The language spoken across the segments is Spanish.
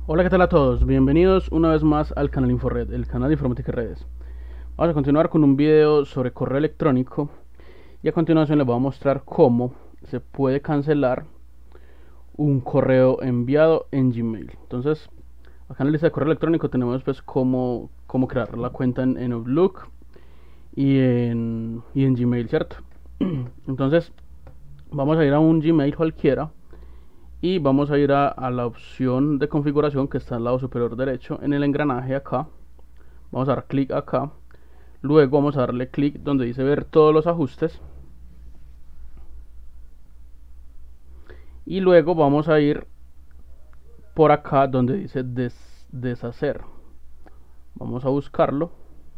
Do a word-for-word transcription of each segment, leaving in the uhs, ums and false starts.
Hola, ¿qué tal a todos? Bienvenidos una vez más al canal InfoRed, el canal de informática y redes. Vamos a continuar con un video sobre correo electrónico y a continuación les voy a mostrar cómo se puede cancelar un correo enviado en Gmail. Entonces, acá en la lista de correo electrónico tenemos pues cómo, cómo crear la cuenta en, en Outlook y en, y en Gmail, ¿cierto? Entonces, vamos a ir a un Gmail cualquiera y vamos a ir a, a la opción de configuración que está al lado superior derecho en el engranaje acá. Vamos a dar clic acá, luego vamos a darle clic donde dice ver todos los ajustes y luego vamos a ir por acá donde dice des, deshacer. Vamos a buscarlo,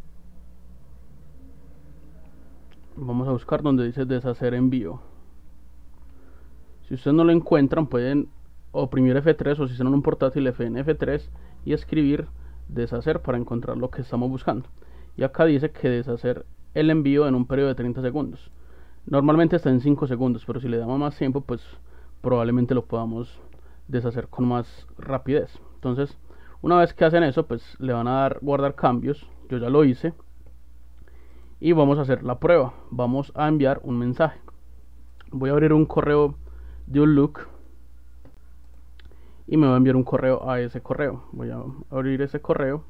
vamos a buscar donde dice deshacer envío. Si ustedes no lo encuentran, pueden oprimir F tres o si están en un portátil F N F tres y escribir deshacer para encontrar lo que estamos buscando. Y acá dice que deshacer el envío en un periodo de treinta segundos. Normalmente está en cinco segundos, pero si le damos más tiempo, pues probablemente lo podamos deshacer con más rapidez. Entonces, una vez que hacen eso, pues le van a dar guardar cambios. Yo ya lo hice. Y vamos a hacer la prueba. Vamos a enviar un mensaje. Voy a abrir un correo de Outlook y me va a enviar un correo a ese correo. Voy a abrir ese correo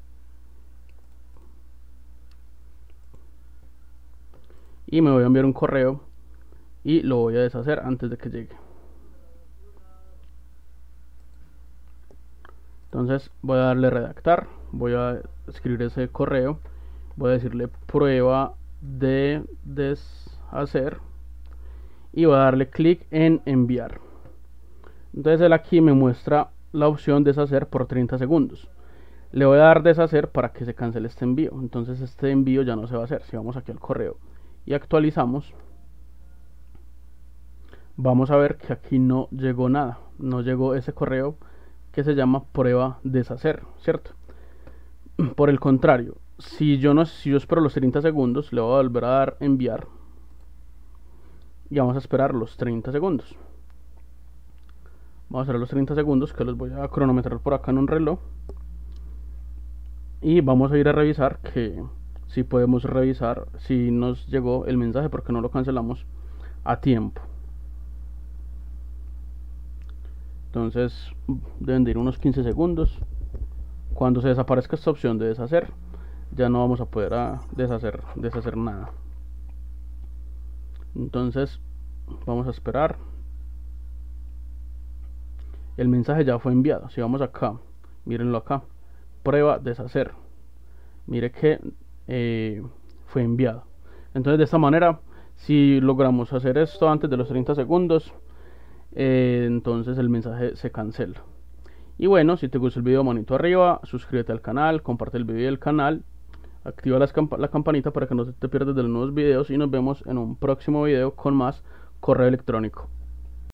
y me voy a enviar un correo y lo voy a deshacer antes de que llegue. Entonces voy a darle redactar, voy a escribir ese correo, voy a decirle prueba de deshacer y voy a darle clic en enviar. Entonces él aquí me muestra la opción deshacer por treinta segundos. Le voy a dar deshacer para que se cancele este envío. Entonces este envío ya no se va a hacer. Si vamos aquí al correo y actualizamos, vamos a ver que aquí no llegó nada. No llegó ese correo que se llama prueba deshacer, ¿cierto? Por el contrario, si yo no si yo espero los treinta segundos, le voy a volver a dar enviar y vamos a esperar los treinta segundos. Vamos a esperar los treinta segundos que los voy a cronometrar por acá en un reloj y vamos a ir a revisar que si podemos revisar si nos llegó el mensaje porque no lo cancelamos a tiempo. Entonces deben de ir unos quince segundos. Cuando se desaparezca esta opción de deshacer, ya no vamos a poder a deshacer, deshacer nada. Entonces vamos a esperar. El mensaje ya fue enviado. Si vamos acá, mírenlo acá, prueba deshacer, mire que eh, fue enviado. Entonces de esta manera, si logramos hacer esto antes de los treinta segundos, eh, entonces el mensaje se cancela. Y bueno, si te gustó el video, manito arriba, suscríbete al canal, comparte el video del canal, activa las camp la campanita para que no te pierdas de los nuevos videos y nos vemos en un próximo video con más correo electrónico.